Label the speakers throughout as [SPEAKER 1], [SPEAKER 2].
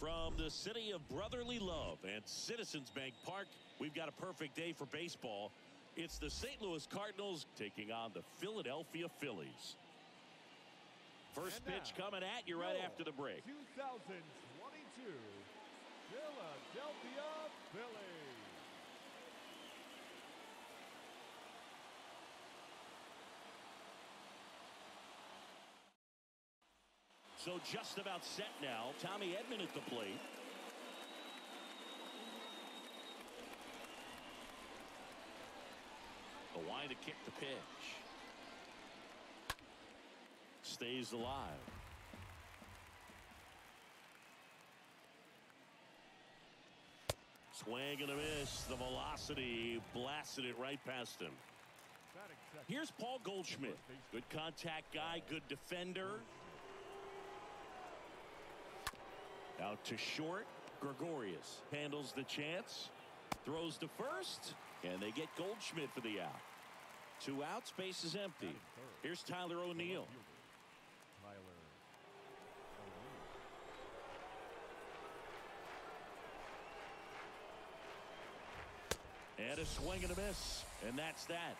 [SPEAKER 1] From the city of brotherly love and Citizens Bank Park, we've got a perfect day for baseball. It's the St. Louis Cardinals taking on the Philadelphia Phillies. First pitch coming at you right after the break.
[SPEAKER 2] 2022 Philadelphia Phillies.
[SPEAKER 1] So just about set now. Tommy Edman at the plate. The wind to kick the pitch. Stays alive. Swing and a miss. The velocity blasted it right past him. Here's Paul Goldschmidt. Good contact guy, good defender. Out to short. Gregorius handles the chance. Throws to first. And they get Goldschmidt for the out. 2 outs. Base is empty. Here's Tyler O'Neill. And a swing and a miss. And that's that.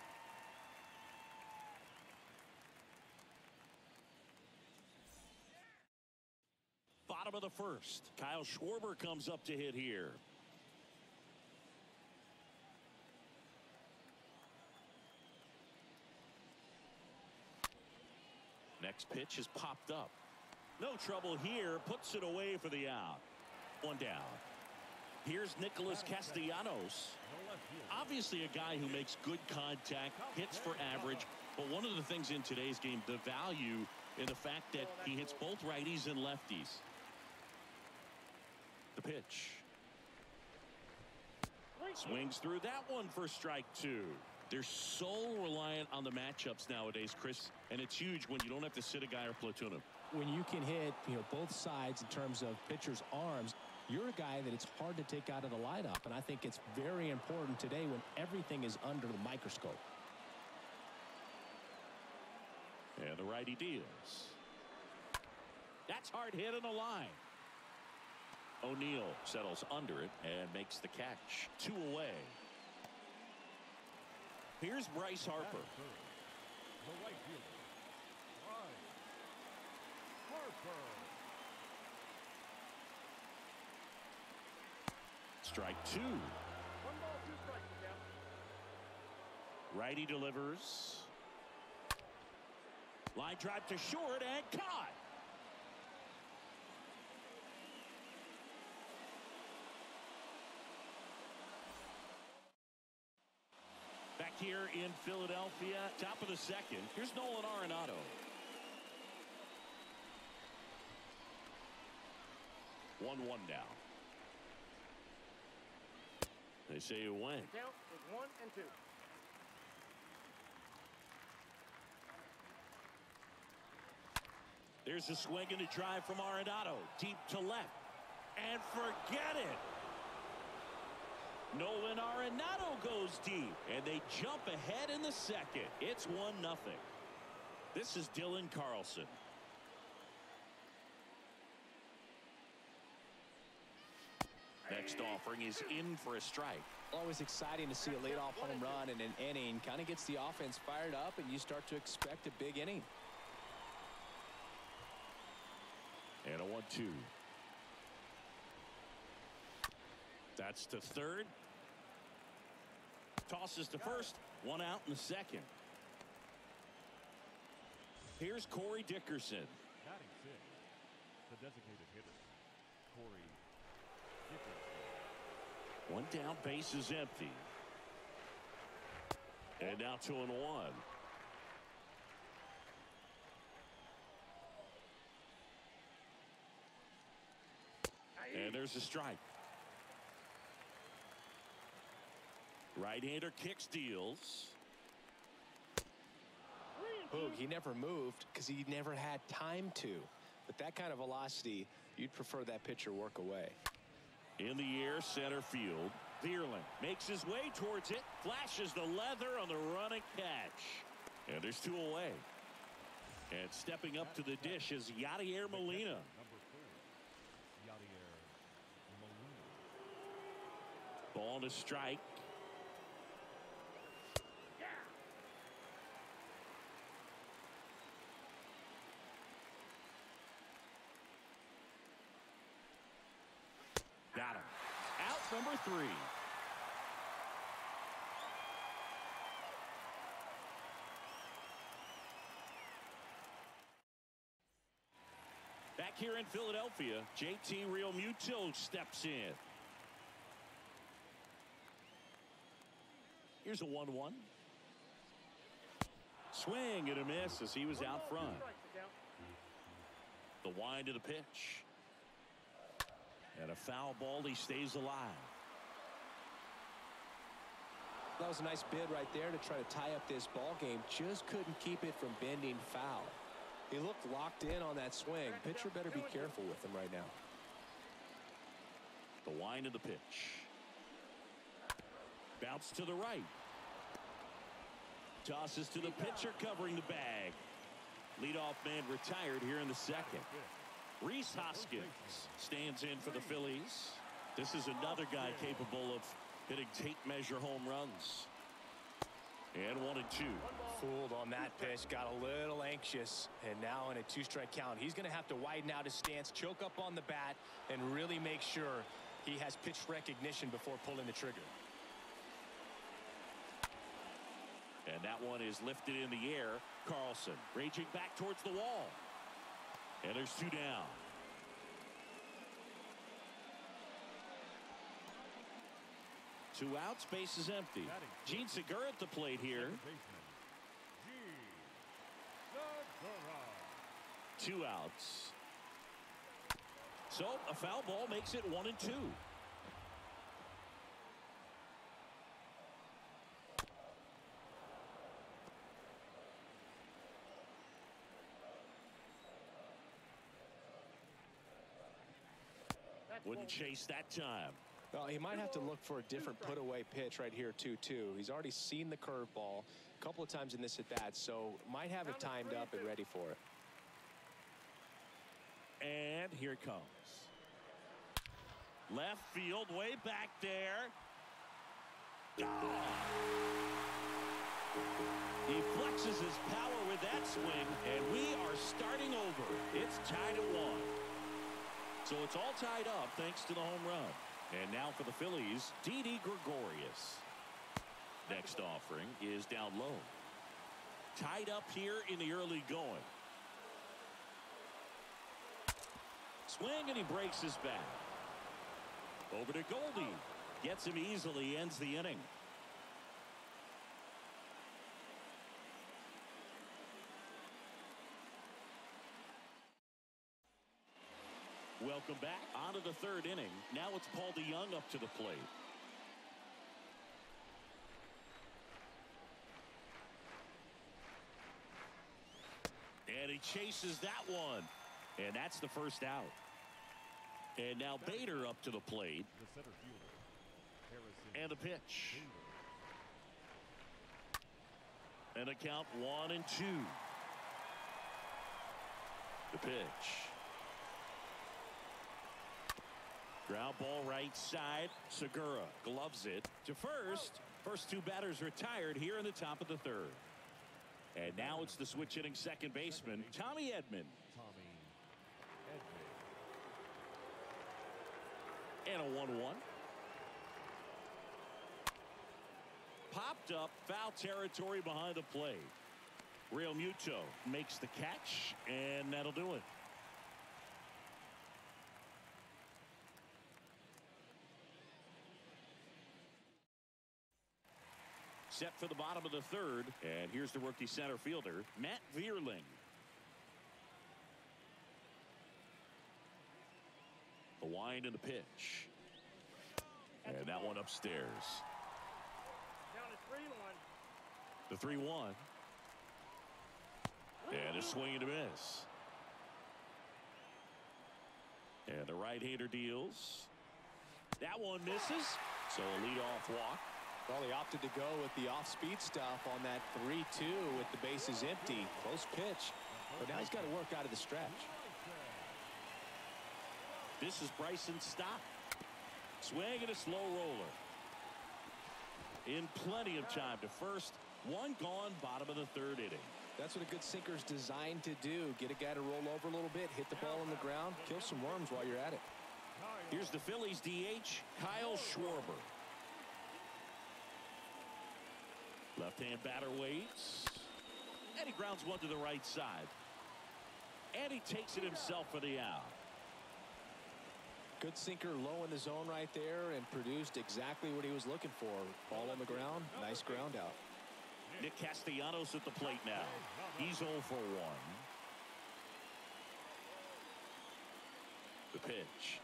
[SPEAKER 1] Bottom of the first. Kyle Schwarber comes up to hit here. Next pitch is popped up. No trouble here. Puts it away for the out. 1 down. Here's Nicholas Castellanos. Obviously a guy who makes good contact, hits for average. But one of the things in today's game, the value in the fact that he hits both righties and lefties. The pitch. Swings through that one for strike 2. They're so reliant on the matchups nowadays, Chris, and it's huge when you don't have to sit a guy or platoon him.
[SPEAKER 3] When you can hit, both sides in terms of pitchers' arms, you're a guy that it's hard to take out of the lineup, and I think it's very important today when everything is under the microscope.
[SPEAKER 1] And the righty deals. That's hard hit in the line. O'Neill settles under it and makes the catch. 2 away. Here's Bryce Harper.
[SPEAKER 2] The right fielder, Bryce Harper.
[SPEAKER 1] Strike 2.
[SPEAKER 2] 1 ball, 2 strikes, count.
[SPEAKER 1] Righty delivers. Line drive to short and caught. Back here in Philadelphia, top of the second. Here's Nolan Arenado. 1-1 now. They say it went.
[SPEAKER 4] The count is 1 and 2.
[SPEAKER 1] There's a swing and a drive from Arenado. Deep to left. And forget it. Nolan Arenado goes deep. And they jump ahead in the second. It's 1-0. This is Dylan Carlson. Next offering is in for a strike.
[SPEAKER 3] Always exciting to see a leadoff home run in an inning. Kind of gets the offense fired up, and you start to expect a big inning.
[SPEAKER 1] And a 1-2. That's to third. Tosses to first. 1 out in the second. Here's Corey Dickerson.
[SPEAKER 2] Batting 6, the designated hitter, Corey Dickerson.
[SPEAKER 1] 1 down, base is empty. And now 2-1. And there's a strike. Right-hander kicks, deals.
[SPEAKER 3] Boog, he never moved because he never had time to. But that kind of velocity, you'd prefer that pitcher work away.
[SPEAKER 1] In the air, center field. Vierling makes his way towards it. Flashes the leather on the running catch. And there's 2 away. And stepping up to the dish is Yadier Molina.
[SPEAKER 2] Number 4, Yadier
[SPEAKER 1] Ball to strike. Got him. Out number 3. Back here in Philadelphia, JT Realmuto steps in. Here's a 1-1. Swing and a miss as he was out front. The wind of the pitch. And a foul ball. He stays alive.
[SPEAKER 3] That was a nice bid right there to try to tie up this ball game. Just couldn't keep it from bending foul. He looked locked in on that swing. Pitcher better be careful with him right now.
[SPEAKER 1] The wind of the pitch. Bounce to the right. Tosses to the pitcher covering the bag. Leadoff man retired here in the second. Rhys Hoskins stands in for the Phillies. This is another guy capable of hitting tape measure home runs. And 1-2.
[SPEAKER 3] Fooled on that pitch, got a little anxious, and now in a 2-strike count, he's going to have to widen out his stance, choke up on the bat, and really make sure he has pitch recognition before pulling the trigger.
[SPEAKER 1] And that one is lifted in the air. Carlson raging back towards the wall. And there's 2 down. Two outs, base is empty. Gene Segura at the plate here. 2 outs. So a foul ball makes it 1-2. Wouldn't chase that time.
[SPEAKER 3] Well, he might have to look for a different put-away pitch right here, 2-2. He's already seen the curveball a couple of times in this at-bat, so might have it timed up and ready for it.
[SPEAKER 1] And here it comes. Left field, way back there. He flexes his power with that swing, and we are starting over. It's tied at 1. So it's all tied up thanks to the home run. And now for the Phillies, Didi Gregorius. Next offering is down low. Tied up here in the early going. Swing and he breaks his bat. Over to Goldie. Gets him easily, ends the inning. Welcome back. On to the 3rd inning. Now it's Paul DeYoung up to the plate. And he chases that one. And that's the first out. And now Bader up to the plate. And the pitch. And a count 1-2. The pitch. Ground ball right side. Segura gloves it to first. First 2 batters retired here in the top of the 3rd. And now it's the switch hitting second baseman, Tommy Edman. And a 1-1. Popped up, foul territory behind the plate. Realmuto makes the catch, and that'll do it. Set for the bottom of the 3rd, and here's the rookie center fielder, Matt Vierling. The wind and the pitch. And that one upstairs.
[SPEAKER 2] Down at 3-1.
[SPEAKER 1] The 3-1. And a swing and a miss. And the right-hander deals. That one misses. So a leadoff walk.
[SPEAKER 3] Well, he opted to go with the off-speed stuff on that 3-2 with the bases empty. Close pitch. But now he's got to work out of the stretch.
[SPEAKER 1] This is Bryson Stott. Swing and a slow roller. in plenty of time to first. One gone, bottom of the third inning.
[SPEAKER 3] That's what a good sinker is designed to do. Get a guy to roll over a little bit, hit the ball on the ground, kill some worms while you're at it.
[SPEAKER 1] Here's the Phillies DH, Kyle Schwarber. Left-hand batter waits. And he grounds one to the right side. And he takes it himself for the out.
[SPEAKER 3] Good sinker low in the zone right there and produced exactly what he was looking for. Ball on the ground, nice ground out.
[SPEAKER 1] Nick Castellanos at the plate now. He's 0 for 1. The pitch.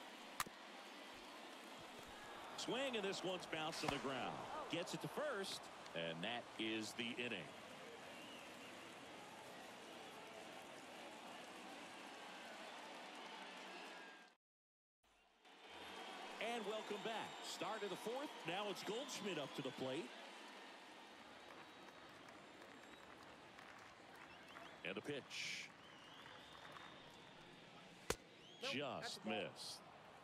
[SPEAKER 1] Swing, and this one's bounced to the ground. Gets it to first, and that is the inning. And welcome back. Start of the fourth. Now it's Goldschmidt up to the plate. And the pitch. Just missed.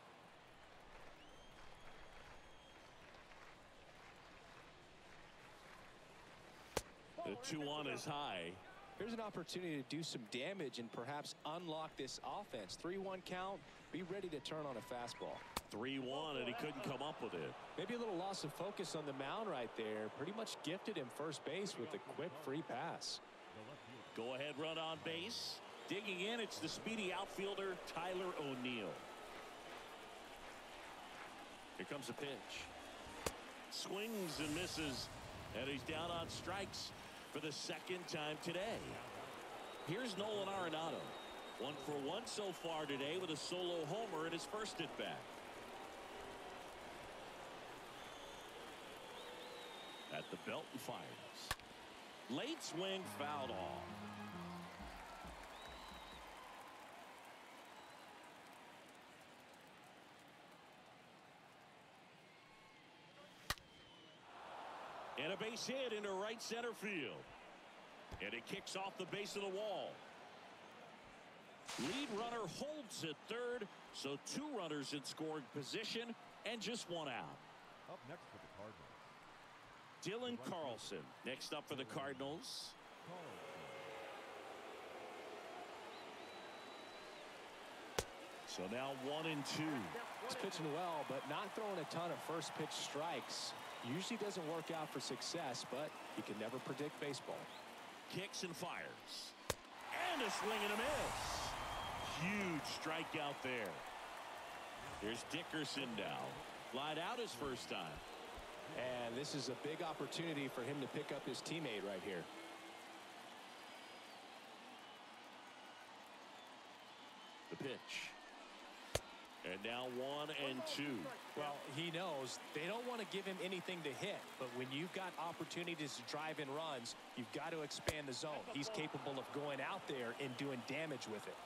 [SPEAKER 1] The 2-1 is high.
[SPEAKER 3] Here's an opportunity to do some damage and perhaps unlock this offense. 3-1 count. Be ready to turn on a fastball.
[SPEAKER 1] 3-1, and he couldn't come up with it.
[SPEAKER 3] Maybe a little loss of focus on the mound right there. Pretty much gifted him first base with a quick free pass.
[SPEAKER 1] Go ahead run on base. Digging in, it's the speedy outfielder Tyler O'Neill. Here comes the pitch. Swings and misses, and he's down on strikes for the second time today. Here's Nolan Arenado. 1 for 1 so far today with a solo homer in his first at bat. At the belt and fires. Late swing fouled off. And a base hit into right center field. And it kicks off the base of the wall. Lead runner holds at third, so 2 runners in scoring position and just 1 out.
[SPEAKER 2] Up next for the Cardinals.
[SPEAKER 1] Dylan Carlson next up for the Cardinals. So now 1 and 2.
[SPEAKER 3] He's pitching well, but not throwing a ton of first pitch strikes. Usually doesn't work out for success, but you can never predict baseball.
[SPEAKER 1] Kicks and fires. And a swing and a miss. Huge strikeout there. Here's Dickerson now. Flied out his first time.
[SPEAKER 3] And this is a big opportunity for him to pick up his teammate right here.
[SPEAKER 1] The pitch. And now 1 and 2.
[SPEAKER 3] Well, he knows they don't want to give him anything to hit, but when you've got opportunities to drive in runs, you've got to expand the zone. He's capable of going out there and doing damage with it.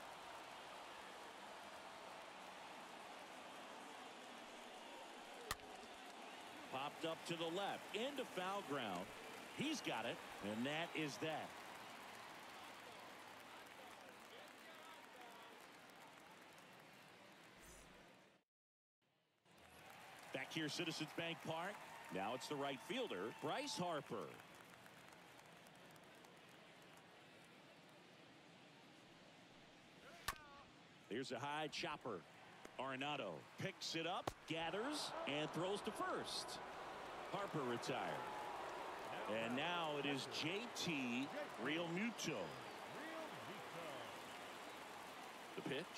[SPEAKER 1] Popped up to the left into foul ground. He's got it, and that is that. Back here, Citizens Bank Park. Now it's the right fielder, Bryce Harper. There's a high chopper. Arenado picks it up, gathers, and throws to first. Harper retired. And now it is JT Realmuto. The pitch.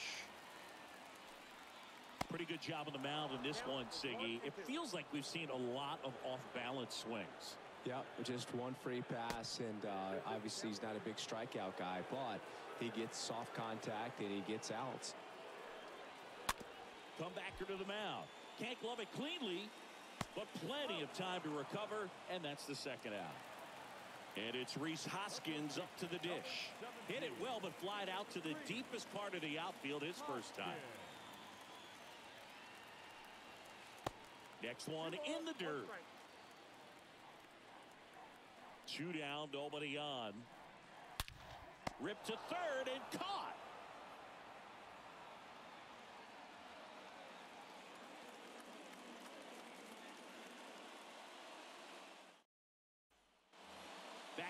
[SPEAKER 1] Pretty good job on the mound in this one, Siggy. It feels like we've seen a lot of off-balance swings.
[SPEAKER 3] Yeah, just 1 free pass, and obviously he's not a big strikeout guy, but he gets soft contact and he gets outs.
[SPEAKER 1] Comebacker to the mound. Can't glove it cleanly, but plenty of time to recover, and that's the second out. And it's Rhys Hoskins up to the dish. Hit it well, but flied out to the deepest part of the outfield his first time. Next one in the dirt. 2 down, nobody on. Ripped to third and caught.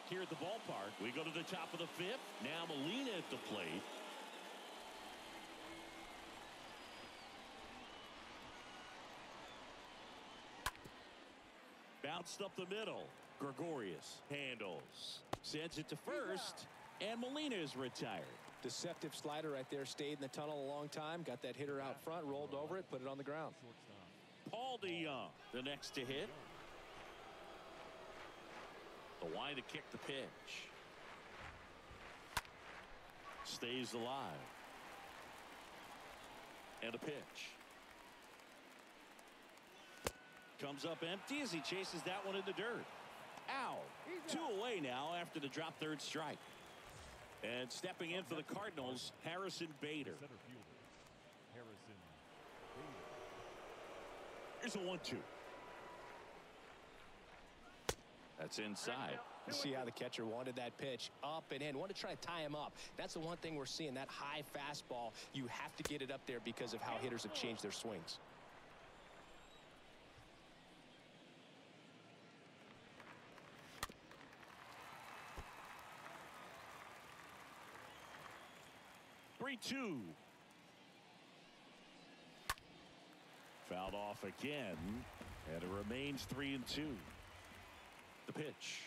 [SPEAKER 1] here at the ballpark. We go to the top of the fifth. Now Molina at the plate. Bounced up the middle. Gregorius handles. Sends it to first. And Molina is retired.
[SPEAKER 3] Deceptive slider right there. Stayed in the tunnel a long time. Got that hitter out front. Rolled over it. Put it on the ground.
[SPEAKER 1] Paul DeYoung, the next to hit. The line to kick the pitch. Stays alive. And a pitch. Comes up empty as he chases that one in the dirt. Ow. 2 away now after the drop third strike. And stepping in for the Cardinals, Harrison Bader. Here's a 1-2. That's inside.
[SPEAKER 3] You see how the catcher wanted that pitch up and in. Wanted to try to tie him up. That's the one thing we're seeing. That high fastball, you have to get it up there because of how hitters have changed their swings.
[SPEAKER 1] Two. Fouled off again, and it remains 3-2. The pitch.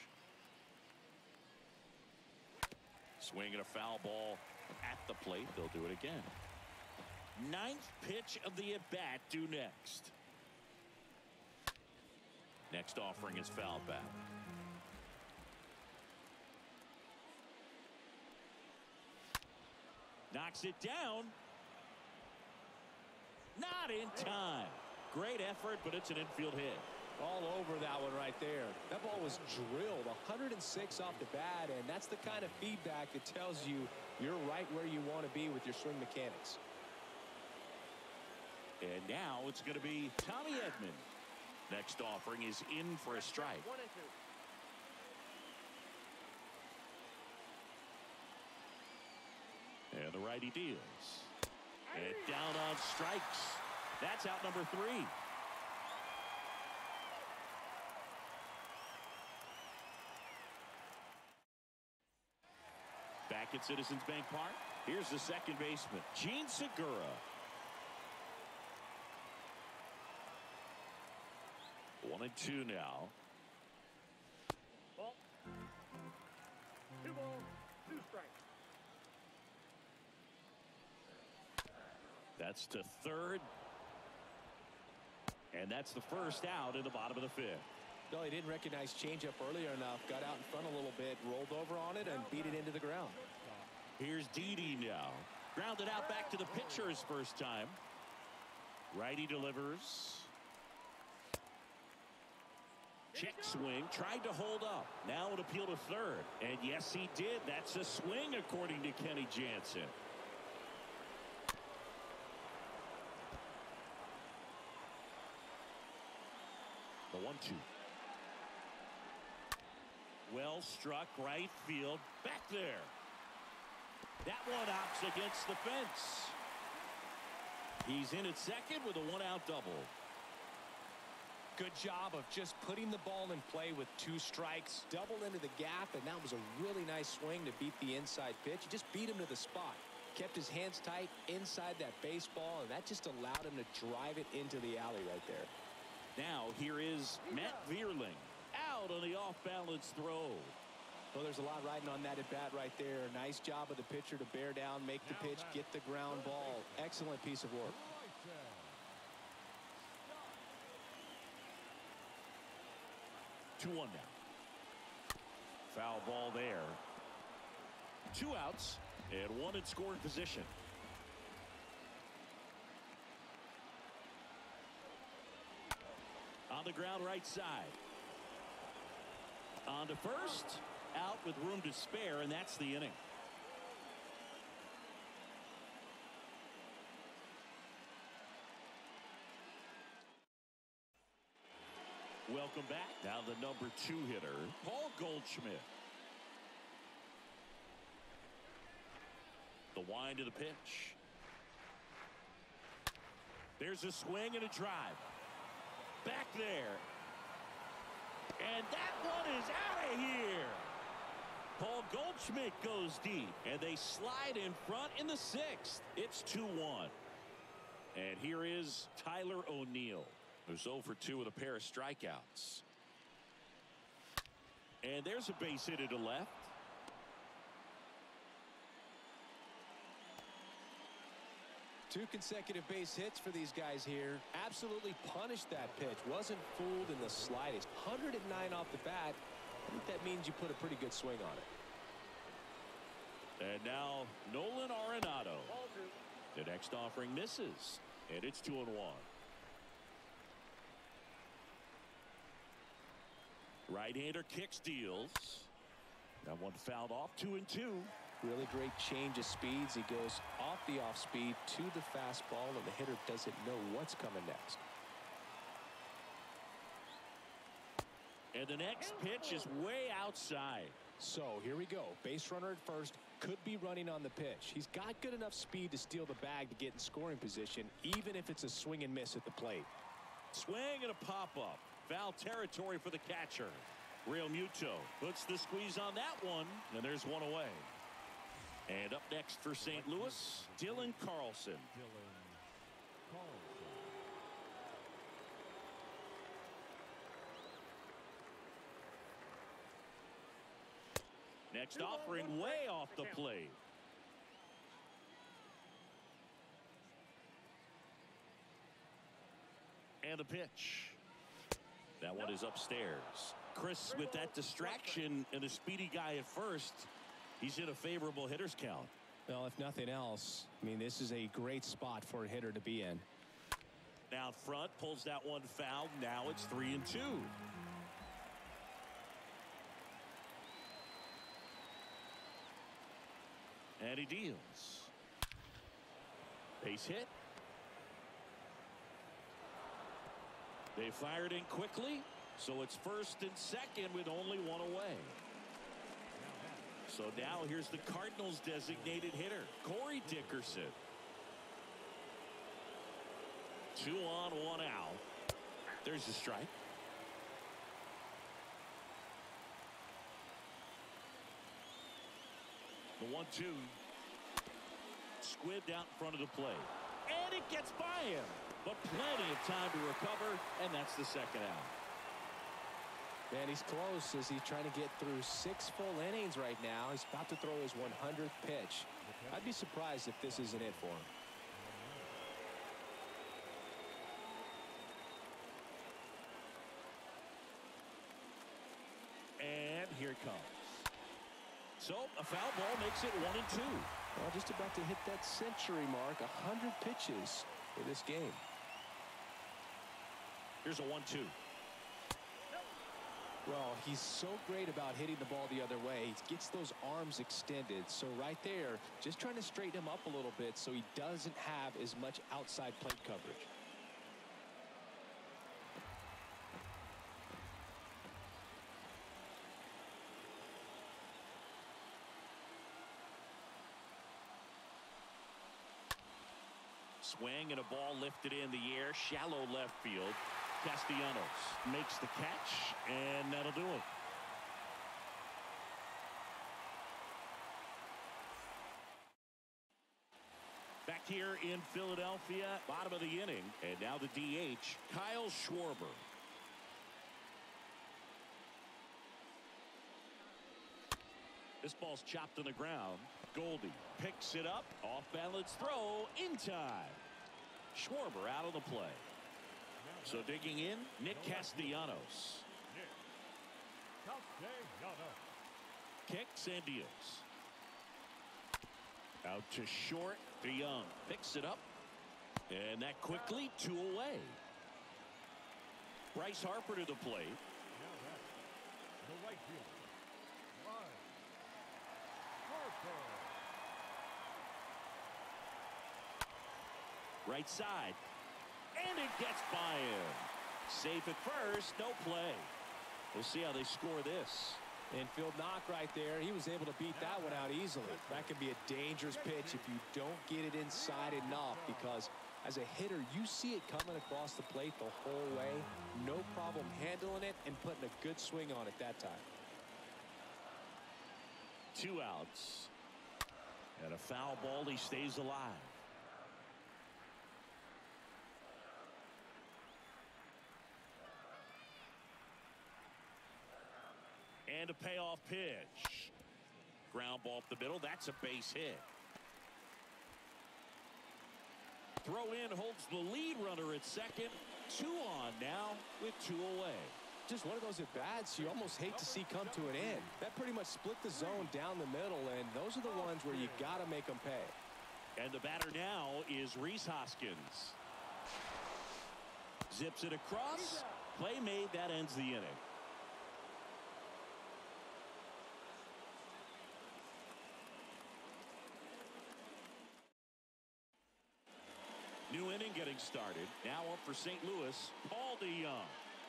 [SPEAKER 1] Swinging a foul ball at the plate. They'll do it again. 9th pitch of the at-bat due next. Next offering is fouled back. Knocks it down. Not in time. Great effort, but it's an infield hit.
[SPEAKER 3] All over that one right there. That ball was drilled 106 off the bat, and that's the kind of feedback that tells you you're right where you want to be with your swing mechanics.
[SPEAKER 1] And now it's going to be Tommy Edman. Next offering is in for a strike.
[SPEAKER 4] 1-2.
[SPEAKER 1] And the righty deals. And down on strikes. That's out number 3. Back at Citizens Bank Park. Here's the second baseman, Gene Segura. 1-2 now.
[SPEAKER 4] Ball. 2 balls, 2 strikes.
[SPEAKER 1] That's to third. And that's the first out in the bottom of the 5th.
[SPEAKER 3] No, he didn't recognize changeup earlier enough. Got out in front a little bit, rolled over on it, and beat it into the ground.
[SPEAKER 1] Here's Didi now. Grounded out back to the pitcher his first time. Righty delivers. Check swing. Tried to hold up. Now an appeal to third. And yes, he did. That's a swing, according to Kenny Jansen. The 1-2. Well struck right field. Back there. That one opts against the fence. He's in at second with a 1-out double.
[SPEAKER 3] Good job of just putting the ball in play with 2 strikes. Double into the gap, and that was a really nice swing to beat the inside pitch. He just beat him to the spot. Kept his hands tight inside that baseball, and that just allowed him to drive it into the alley right there.
[SPEAKER 1] Now here is Matt Vierling out on the off-balance throw.
[SPEAKER 3] Well, there's a lot riding on that at bat right there. Nice job of the pitcher to bear down, make the pitch, get the ground ball. Excellent piece of work.
[SPEAKER 1] 2-1 now. Foul ball there. 2 outs and 1 in scoring position. On the ground right side. On to first. Out with room to spare, and that's the inning. Welcome back. Now the number 2 hitter, Paul Goldschmidt. The wind of the pitch. There's a swing and a drive. Back there. And that one is out of here. Paul Goldschmidt goes deep, and they slide in front in the 6th. It's 2-1. And here is Tyler O'Neill, who's 0 for 2 with a pair of strikeouts. And there's a base hit to left.
[SPEAKER 3] Two consecutive base hits for these guys here. Absolutely punished that pitch. Wasn't fooled in the slightest. 109 off the bat. I think that means you put a pretty good swing on it.
[SPEAKER 1] And now Nolan Arenado. The next offering misses. And it's 2-1. Right-hander kick steals. That one fouled off. 2-2.
[SPEAKER 3] Really great change of speeds. He goes off the off speed to the fastball, and the hitter doesn't know what's coming next.
[SPEAKER 1] And the next pitch is way outside.
[SPEAKER 3] So here we go. Base runner at first. Could be running on the pitch. He's got good enough speed to steal the bag to get in scoring position, even if it's a swing and miss at the plate.
[SPEAKER 1] Swing and a pop-up. Foul territory for the catcher. Real Muto puts the squeeze on that one, and there's one away. And up next for St. Louis, Dylan Carlson. Next offering way off the plate. And the pitch. That one is upstairs. Chris, with that distraction and a speedy guy at first, he's in a favorable hitter's count.
[SPEAKER 3] Well, if nothing else, I mean, this is a great spot for a hitter to be in.
[SPEAKER 1] Out front, pulls that one foul. Now it's 3-2. And he deals. Base hit. They fired in quickly, so it's first and second with only one away. So now here's the Cardinals designated hitter, Corey Dickerson. 2 on, 1 out. There's the strike. The 1-2. Squibbed out in front of the plate. And it gets by him. But plenty of time to recover, and that's the second out.
[SPEAKER 3] Man, he's close as he's trying to get through 6 full innings right now. He's about to throw his 100th pitch. I'd be surprised if this isn't it for him.
[SPEAKER 1] And here it comes. So a foul ball makes it 1-2.
[SPEAKER 3] Well, just about to hit that century mark. 100 pitches for this game.
[SPEAKER 1] Here's a 1-2.
[SPEAKER 3] Well, he's so great about hitting the ball the other way. He gets those arms extended. So right there, just trying to straighten him up a little bit so he doesn't have as much outside plate coverage.
[SPEAKER 1] Swing and a ball lifted in the air, shallow left field. Castellanos makes the catch, and that'll do it. Back here in Philadelphia, bottom of the inning, and now the DH, Kyle Schwarber. This ball's chopped on the ground. Goldie picks it up, off balance throw, in time. Schwarber out of the play. So digging in, Nick Castellanos. Kicks and deals. Out to short. DeYoung picks it up. And that quickly 2 away. Bryce Harper to the plate.
[SPEAKER 4] The right fielder, Bryce Harper.
[SPEAKER 1] Right side. And it gets by him. Safe at first, no play. We'll see how they score this.
[SPEAKER 3] Infield knock right there. He was able to beat that one out easily. That can be a dangerous pitch if you don't get it inside enough, because as a hitter, you see it coming across the plate the whole way. No problem handling it and putting a good swing on it that time.
[SPEAKER 1] 2 outs. And a foul ball. He stays alive. And a payoff pitch. Ground ball up the middle. That's a base hit. Throw in holds the lead runner at second. 2 on now with 2 away.
[SPEAKER 3] Just one of those at-bats you almost hate to see come to an end. That pretty much split the zone down the middle, and those are the ones where you got to make them pay.
[SPEAKER 1] And the batter now is Rhys Hoskins. Zips it across. Play made. That ends the inning. New inning getting started. Now up for St. Louis, Paul DeYoung.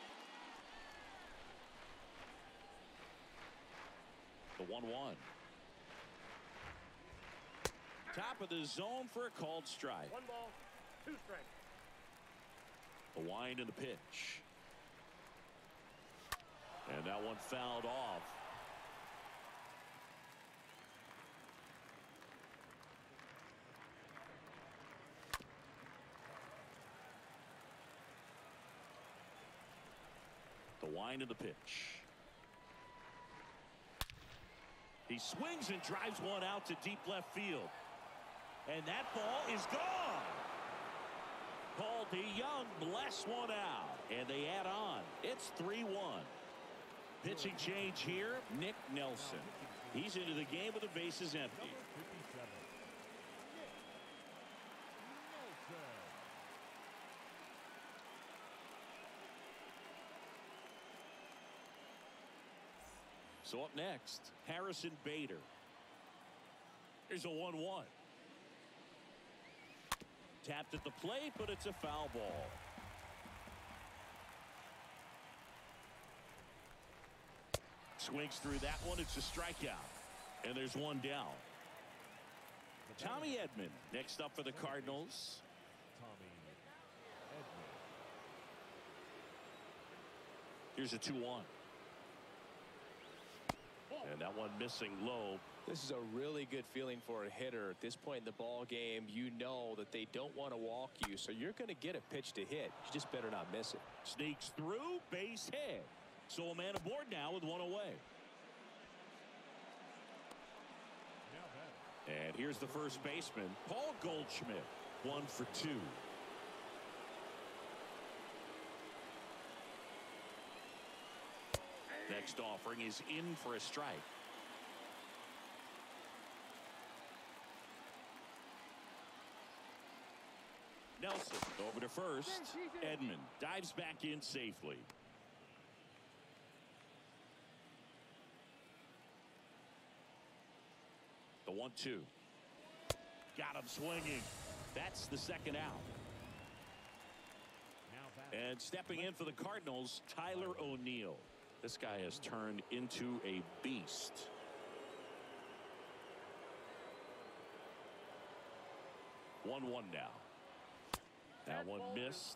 [SPEAKER 1] The 1-1. Top of the zone for a called strike.
[SPEAKER 4] 1 ball, 2 strikes.
[SPEAKER 1] The wind and the pitch. And that one fouled off. The wind and the pitch. He swings and drives one out to deep left field. And that ball is gone. Paul DeYoung blasts one out. And they add on. It's 3-1. Pitching change here, Nick Nelson. He's into the game with the bases empty. So up next, Harrison Bader. Here's a 1-1. Tapped at the plate, but it's a foul ball. Swings through that one. It's a strikeout. And there's one down. Tommy Edman next up for the Cardinals. Here's a 2-1. And that one missing low.
[SPEAKER 3] This is a really good feeling for a hitter at this point in the ball game. You know that they don't want to walk you, so you're going to get a pitch to hit. You just better not miss it.
[SPEAKER 1] Sneaks through, base hit. So a man aboard now with 1 away. And here's the first baseman, Paul Goldschmidt. 1 for 2. Next offering is in for a strike. Nelson over to first. Edman dives back in safely. The 1-2. Got him swinging. That's the second out. And stepping in for the Cardinals, Tyler O'Neill. This guy has turned into a beast. One now. That one missed.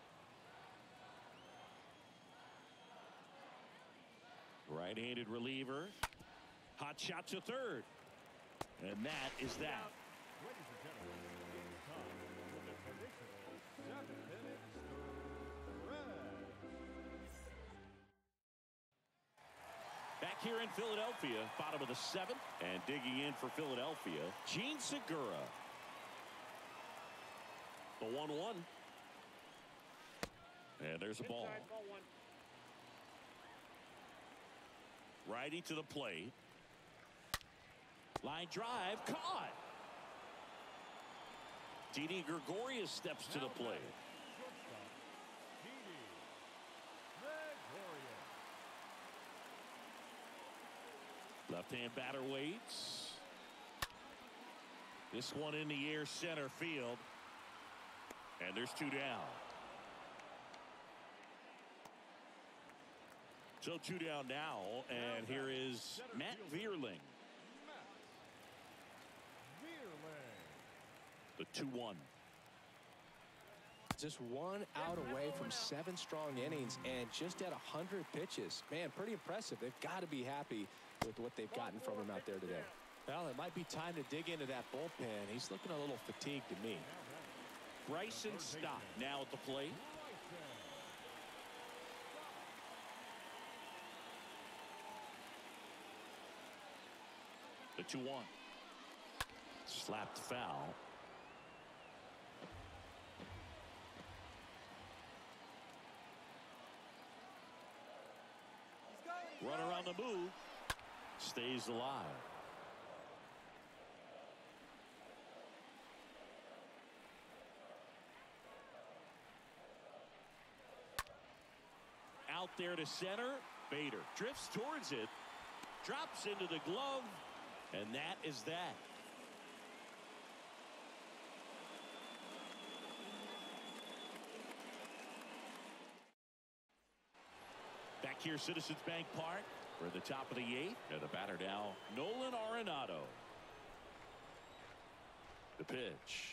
[SPEAKER 1] Right-handed reliever. Hot shot to third. And that is that.
[SPEAKER 2] Ladies and gentlemen, it's time for the traditional 7-minute spread.
[SPEAKER 1] Back here in Philadelphia, bottom of the 7th, and digging in for Philadelphia, Gene Segura. The 1-1. And there's a ball. Righty to the plate. Line drive, caught. Didi Gregorius steps to the plate. Left-hand batter waits. This one in the air, center field. And there's 2 down. So 2 down now, and here is Matt Vierling. The 2-1.
[SPEAKER 3] Just 1 out away from 7 strong innings and just at 100 pitches. Man, pretty impressive. They've got to be happy with what they've gotten from him out there today. Well, it might be time to dig into that bullpen. He's looking a little fatigued to me.
[SPEAKER 1] Bryson Stott now at the plate. The 2-1. Slapped foul. Runner on the move. Stays alive. Out there to center. Bader drifts towards it. Drops into the glove. And that is that. Back here, Citizens Bank Park. We're at the top of the 8th. And the batter now, Nolan Arenado. The pitch.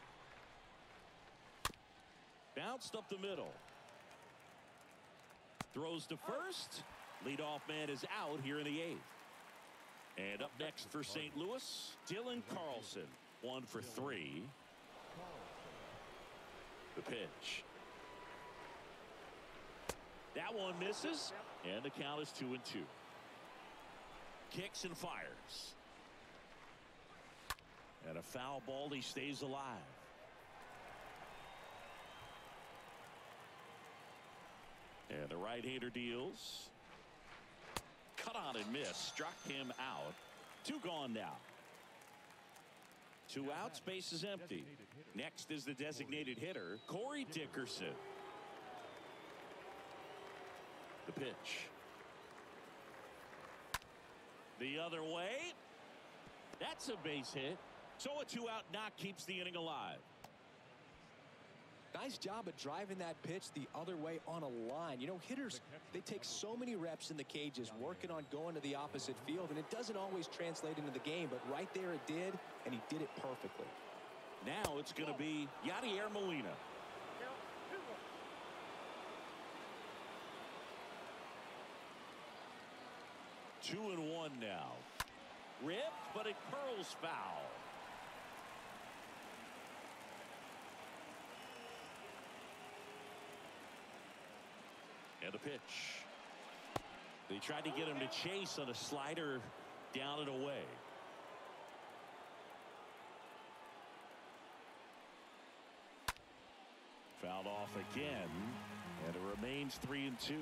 [SPEAKER 1] Bounced up the middle. Throws to first. Leadoff man is out here in the 8th. And up next for St. Louis, Dylan Carlson. 1 for 3. The pitch. That one misses, and the count is 2-2. Kicks and fires. And a foul ball. He stays alive. And the right-hander deals. Cut on and miss. Struck him out. 2 gone now. 2 out. Space is empty. Next is the designated hitter, Corey Dickerson. The pitch. The other way. That's a base hit. So a 2-out knock keeps the inning alive.
[SPEAKER 3] Nice job of driving that pitch the other way on a line. You know, hitters, they take so many reps in the cages working on going to the opposite field, and it doesn't always translate into the game, but right there it did, and he did it perfectly.
[SPEAKER 1] Now it's going to be Yadier Molina. 2-1 now. Ripped, but it curls foul. And the pitch. They tried to get him to chase on a slider down and away. Fouled off again, and it remains 3-2.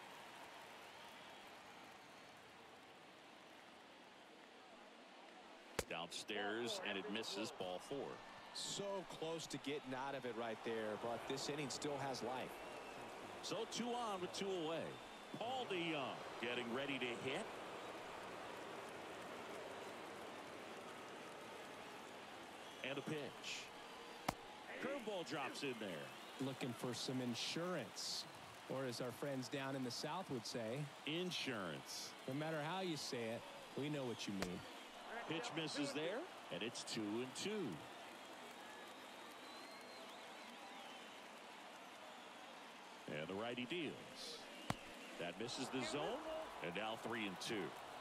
[SPEAKER 1] Downstairs, and it misses. Ball 4.
[SPEAKER 3] So close to getting out of it right there, but this inning still has life.
[SPEAKER 1] So 2 on with 2 away. Paul DeYoung getting ready to hit. And a pitch. Curveball drops in there.
[SPEAKER 3] Looking for some insurance, or as our friends down in the South would say,
[SPEAKER 1] insurance.
[SPEAKER 3] No matter how you say it, we know what you mean.
[SPEAKER 1] Pitch misses there, and it's 2-2. And the righty deals. That misses the zone, and now 3-2.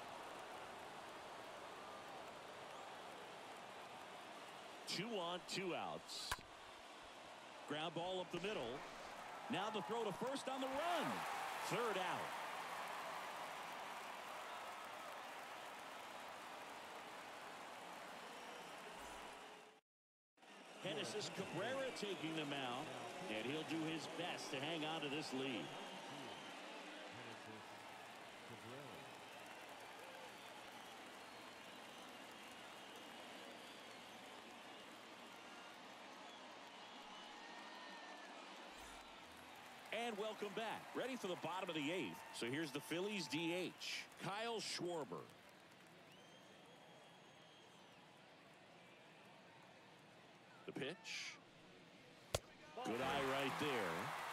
[SPEAKER 1] Two on, 2 outs. Ground ball up the middle. Now the throw to first on the run. 3rd out. Genesis Cabrera taking the mound, and he'll do his best to hang on to this lead. And welcome back. Ready for the bottom of the 8th. So here's the Phillies DH, Kyle Schwarber. The pitch. Good eye right there.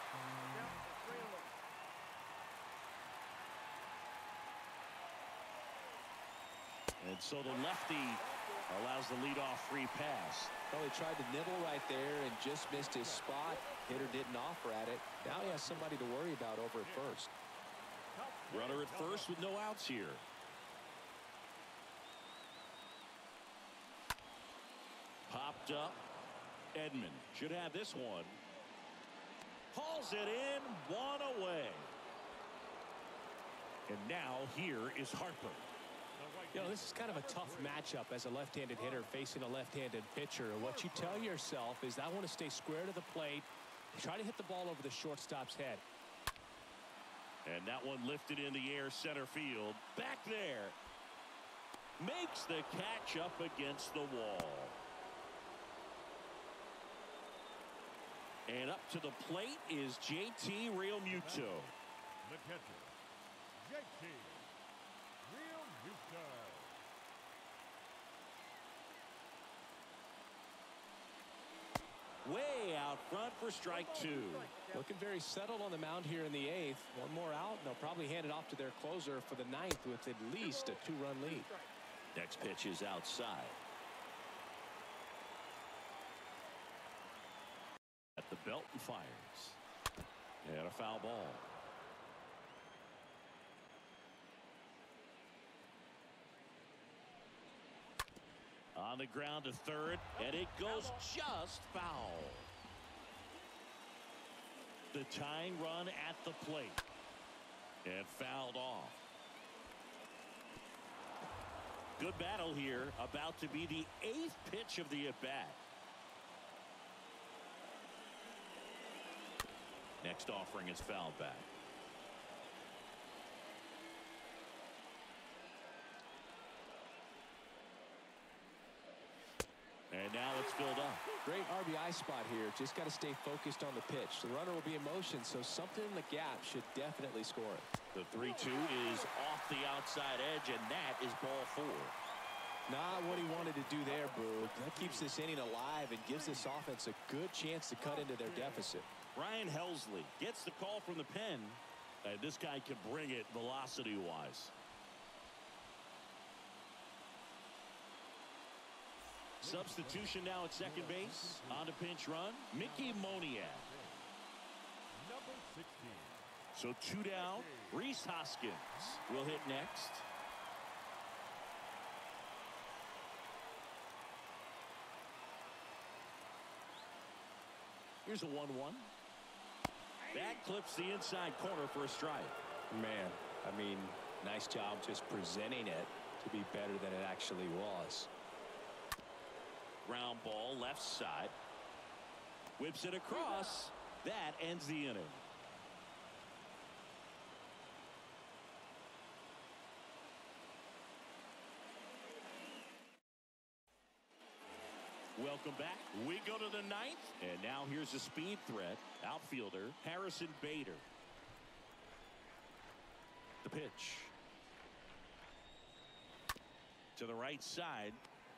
[SPEAKER 1] And so the lefty allows the leadoff free pass.
[SPEAKER 3] Well, he tried to nibble right there and just missed his spot. Hitter didn't offer at it. Now he has somebody to worry about over at first.
[SPEAKER 1] Runner at first with no outs here. Popped up. Edman should have this one. Hauls it in, one away. And now here is Harper.
[SPEAKER 3] You know, this is kind of a tough matchup as a left-handed hitter facing a left-handed pitcher. What you tell yourself is I want to stay square to the plate, try to hit the ball over the shortstop's head.
[SPEAKER 1] And that one lifted in the air center field. Back there. Makes the catch up against the wall. And up to the plate is JT Realmuto.
[SPEAKER 2] The catcher, JT Realmuto.
[SPEAKER 1] Way out front for strike two.
[SPEAKER 3] Looking very settled on the mound here in the eighth. One more out, and they'll probably hand it off to their closer for the ninth with at least a two-run lead.
[SPEAKER 1] Next pitch is outside. At the belt and fires. And a foul ball. On the ground to third, and it goes just foul. The tying run at the plate. And fouled off. Good battle here. About to be the eighth pitch of the at-bat. Next offering is fouled back. And now it's filled up.
[SPEAKER 3] Great RBI spot here. Just got to stay focused on the pitch. The runner will be in motion, so something in the gap should definitely score it.
[SPEAKER 1] The 3-2 is off the outside edge, and that is ball four.
[SPEAKER 3] Not what he wanted to do there, Boog. That keeps this inning alive and gives this offense a good chance to cut into their deficit.
[SPEAKER 1] Ryan Helsley gets the call from the pen, and this guy can bring it velocity-wise. Substitution now at second base. On to pinch run, Mickey Moniak.
[SPEAKER 2] Number 16.
[SPEAKER 1] So two down. Rhys Hoskins will hit next. Here's a 1-1. That clips the inside corner for a strike.
[SPEAKER 3] Man, I mean, nice job just presenting it to be better than it actually was.
[SPEAKER 1] Ground ball left side. Whips it across. That ends the inning. Welcome back. We go to the ninth. And now here's a speed threat. Outfielder Harrison Bader. The pitch. To the right side.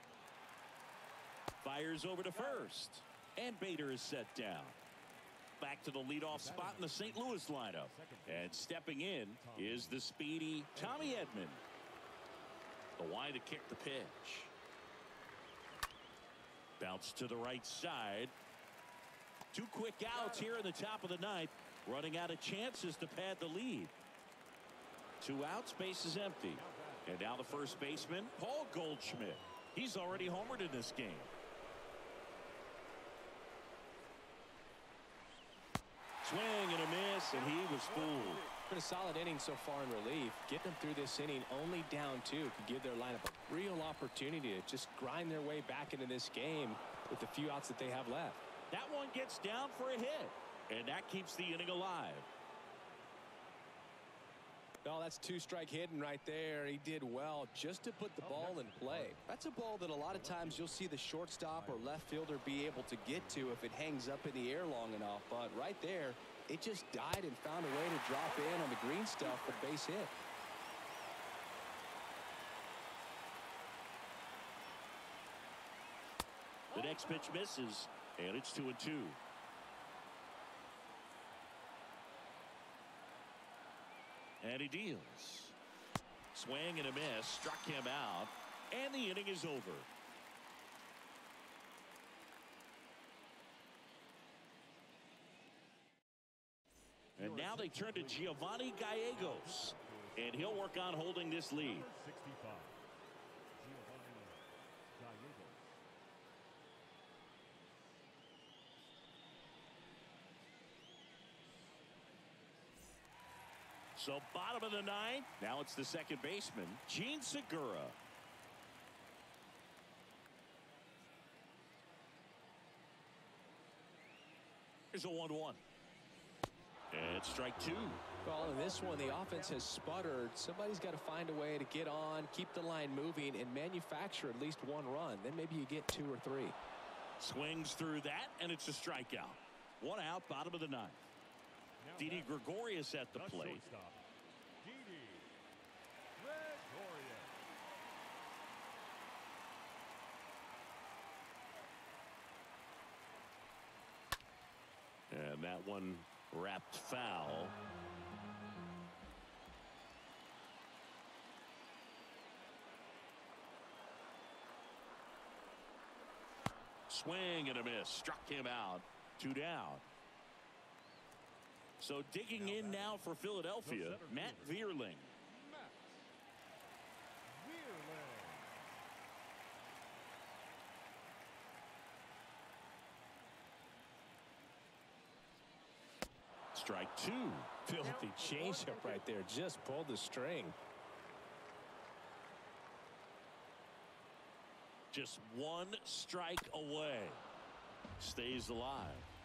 [SPEAKER 1] Fires over to first. And Bader is set down. Back to the leadoff spot in the St. Louis lineup. And stepping in is the speedy Tommy Edman. The line to kick the pitch. Bounce to the right side. Two quick outs here in the top of the ninth. Running out of chances to pad the lead. Two outs, base is empty. And now the first baseman, Paul Goldschmidt. He's already homered in this game. Swing and a miss, and he was fooled.
[SPEAKER 3] Been a solid inning so far in relief. Getting them through this inning only down two could give their lineup a real opportunity to just grind their way back into this game with the few outs that they have left.
[SPEAKER 1] That one gets down for a hit, and that keeps the inning alive.
[SPEAKER 3] No, that's two-strike hitting right there. He did well just to put the ball in play. That's a ball that a lot of times you'll see the shortstop or left fielder be able to get to if it hangs up in the air long enough. But right there, it just died and found a way to drop in on the green stuff for base hit.
[SPEAKER 1] The next pitch misses, and it's 2-2. And he deals. Swing and a miss, struck him out, and the inning is over. And now they turn to Giovanni Gallegos, and he'll work on holding this lead.
[SPEAKER 2] 65. Giovanni Gallegos.
[SPEAKER 1] So bottom of the ninth. Now it's the second baseman, Gene Segura. Here's a 1-1. And strike two.
[SPEAKER 3] Well, in this one, the offense has sputtered. Somebody's got to find a way to get on, keep the line moving, and manufacture at least one run. Then maybe you get 2 or 3.
[SPEAKER 1] Swings through that, and it's a strikeout. 1 out, bottom of the ninth. Didi Gregorius at the plate.
[SPEAKER 2] Didi Gregorius.
[SPEAKER 1] And that one wrapped foul. Swing and a miss. Struck him out. 2 down. So digging in now for Philadelphia, Matt Vierling. Strike two.
[SPEAKER 3] Filthy changeup right there. Just pulled the string.
[SPEAKER 1] Just 1 strike away. Stays alive.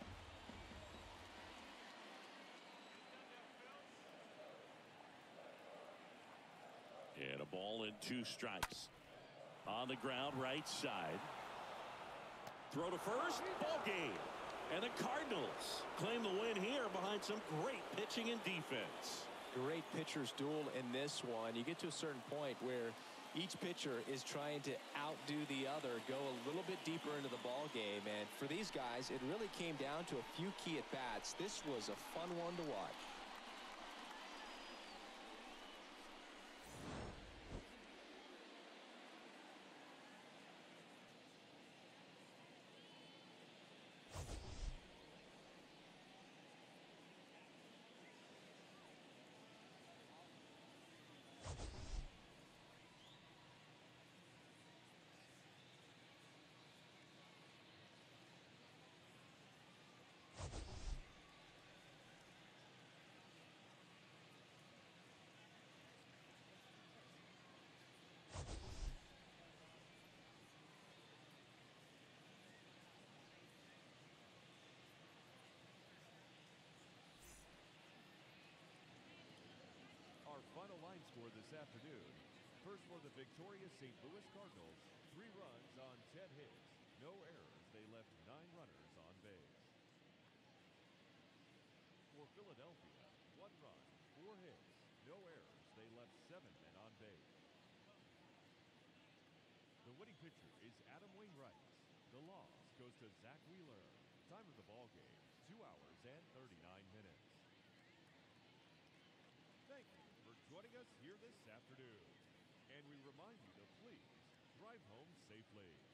[SPEAKER 1] And a ball and 2 strikes. On the ground, right side. Throw to first. Ball game. And the Cardinals claim the win here behind some great pitching and defense.
[SPEAKER 3] Great pitchers duel in this one. You get to a certain point where each pitcher is trying to outdo the other, go a little bit deeper into the ball game. And for these guys, it really came down to a few key at-bats. This was a fun one to watch.
[SPEAKER 2] Our final line score this afternoon. First for the victorious St. Louis Cardinals, 3 runs on 10 hits. No errors. They left 9 runners on base. For Philadelphia, 1 run, 4 hits. No errors. They left 7 men on base. The winning pitcher is Adam Wainwright. The loss goes to Zach Wheeler. Time of the ball game, 2 hours and 39 minutes. Thank you for joining us here this afternoon. And we remind you to please drive home safely.